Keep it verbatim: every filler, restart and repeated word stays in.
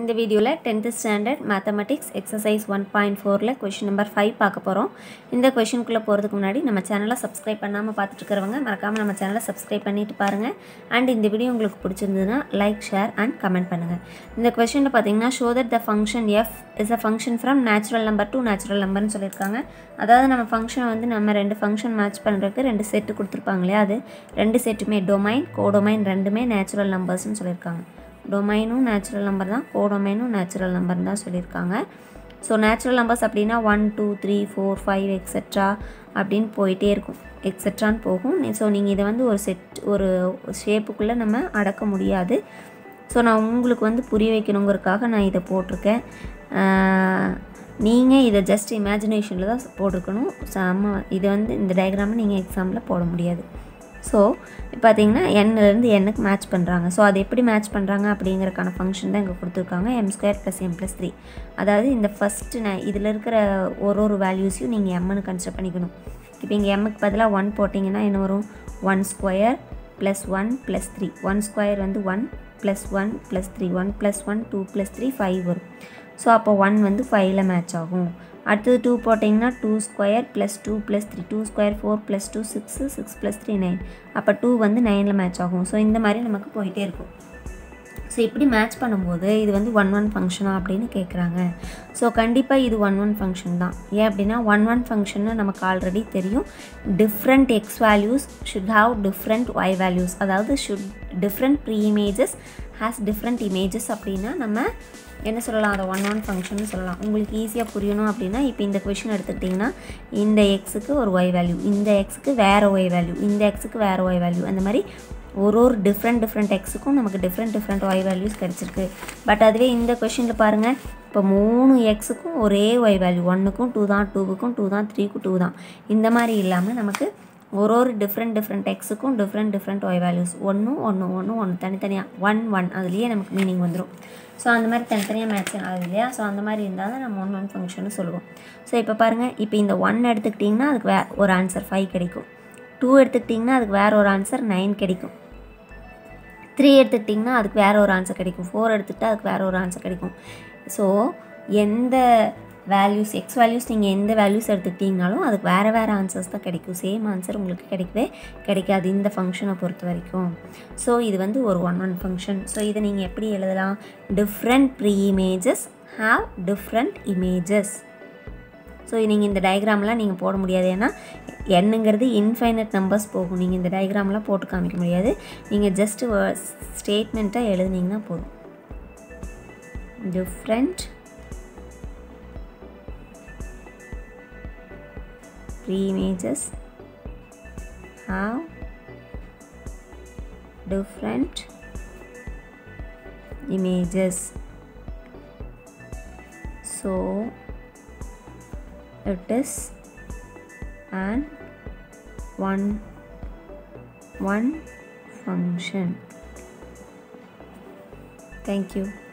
இந்த வீடியோல tenth standard mathematics exercise one point four ல question number five பார்க்க போறோம். இந்த question குள்ள போறதுக்கு முன்னாடி நம்ம சேனலை subscribe பண்ணாம பார்த்துட்டு இருக்கறவங்க மறக்காம நம்ம சேனலை subscribe பண்ணிட்டு பாருங்க. and இந்த வீடியோ உங்களுக்கு பிடிச்சிருந்ததுனா like, share and comment பண்ணுங்க. இந்த questionல பாத்தீங்கன்னா show that the function f is a function from natural number to natural number னு சொல்லிருக்காங்க. அதாவது நம்ம function வந்து நம்ம ரெண்டு function match பண்றதுக்கு ரெண்டு செட் கொடுத்திருப்பாங்களே அது ரெண்டு செட்டுமே domain, codomain ரெண்டுமே natural numbers னு சொல்லிருக்காங்க. domain natural number தான் codomain natural number தான் சொல்லிருக்காங்க. so natural numbers அப்படினா one two three four five etc அப்படினு போயிட்டே இருக்கும் etc ன்னு போகும். so நீங்க இத வந்து ஒரு செட் ஒரு ஷேப்புக்குள்ள நம்ம அடக்க முடியாது. so நான் உங்களுக்கு வந்து புரிய வைக்கணும்ங்கறதுக்காக நான் இத போட்டுருக்கேன். நீங்க இத just imaginationல தான் போட்டுக்கணும். இது வந்து இந்த டயகிராம் நீங்க எக்ஸாம்ல போட முடியாது. so பாத்தீங்கன்னா n ல இருந்து n க்கு மேட்ச் பண்றாங்க. சோ அது எப்படி மேட்ச் பண்றாங்க அப்படிங்கறதுக்கான ஃபங்க்ஷன் தான் இங்க கொடுத்திருக்காங்க m squared plus m plus three. அதாவது இந்த ஃபர்ஸ்ட் இதுல இருக்கிற ஒரு ஒரு வேல்யூஸையும் நீங்க m ன்னு கன்சிடர் பண்ணிக்கணும். இப்போ இங்க m க்கு பதிலா one போடிங்கனா என்ன வரும்? one square plus one plus three. one square வந்து one plus one plus three. one plus one two plus three five வரும். சோ அப்ப one வந்து five ல மேட்ச் ஆகும். அடுத்து two போடிங்கனா two square plus two plus three. two square four plus two six. six plus three nine. அப்ப two வந்து nine ல மேட்ச் ஆகும். சோ இந்த மாதிரி நமக்கு போயிட்டே இருக்கும். சோ இப்படி மேட்ச் பண்ணும்போது இது வந்து one one ஃபங்க்ஷனா அப்படினு கேக்குறாங்க. சோ கண்டிப்பா இது one one ஃபங்க்ஷன் தான். ஏன் அப்படினா one one ஃபங்க்ஷன் நமக்கு ஆல்ரெடி தெரியும். different x values should have different y values. அதாவது should different pre-images has different images அப்படினா நம்ம என்ன சொல்லலாம்? அத one one ஃபங்க்ஷன் னு சொல்லலாம். உங்களுக்கு ஈஸியா புரியணும் அப்படினா இப்போ இந்த क्वेश्चन எடுத்துக்கிட்டீங்கன்னா இந்த x க்கு ஒரு y வேல்யூ, இந்த x க்கு வேற y வேல்யூ, இந்த x க்கு வேற y வேல்யூ, அந்த மாதிரி ஒரு ஒரு டிஃபரண்ட் டிஃபரண்ட் x க்கும் நமக்கு டிஃபரண்ட் டிஃபரண்ட் y வேல்யூஸ் கிடைச்சிருக்கு. பட் அதுவே இந்த क्वेश्चनல பாருங்க இப்போ மூணு x க்கும் ஒரே y வேல்யூ, one க்கும் two தான், two க்கும் two தான், three க்கும் two தான். இந்த மாதிரி இல்லாம நமக்கு ஒரு ஒரு டிஃபரண்ட் டிஃபரண்ட் x க்கும் டிஃபரண்ட் டிஃபரண்ட் y வேல்யூஸ் ஒன்னு ஒன்னு ஒன்னு ஒன்னு தனித்தனியா one one அதுலயே நமக்கு மீனிங் வந்துரும். சோ அந்த மாதிரி தனித்தனியா மேட்ச் ஆகுது இல்லையா? சோ அந்த மாதிரி இருந்தா தான் நம்ம one one ஃபங்க்ஷன் சொல்லுவோம். சோ இப்போ பாருங்க இப்போ இந்த one எடுத்துக்கிட்டீங்கன்னா அதுக்கு ஒரு ஆன்சர் five கிடைக்கும். two எடுத்துக்கிட்டீங்கன்னா அதுக்கு வேற ஒரு ஆன்சர் nine கிடைக்கும். three எடுத்துக்கிட்டீங்கன்னா அதுக்கு வேற ஒரு ஆன்சர் கிடைக்கும். four எடுத்துக்கிட்டா அதுக்கு வேற ஒரு ஆன்சர் கிடைக்கும். சோ எந்த values x values நீங்க எந்த values எடுத்துக்கிட்டீங்கனாலும் அதுக்கு வேற வேற ஆன்சர்ஸ் தான் கிடைக்கும். சேம் ஆன்சர் உங்களுக்கு கிடைக்கவே கிடைக்காது இந்த ஃபங்க்ஷனை பொறுத்த வரைக்கும். சோ இது வந்து ஒரு one one ஃபங்க்ஷன். சோ இத நீங்க எப்படி எழுதலாம்? different pre-images have different images. So நீங்க இந்த டயகிராம்லாம் நீங்க போட முடியாது. ஏனா nங்கிறது infinite numbers போகும். நீங்க இந்த டயகிராம்லாம் போட்டு காமிக்க முடியாது. நீங்க just ஸ்டேட்மென்ட்டை எழுதுனீங்கன்னா போதும். different pre-images have different images. So it is an one one function. Thank you.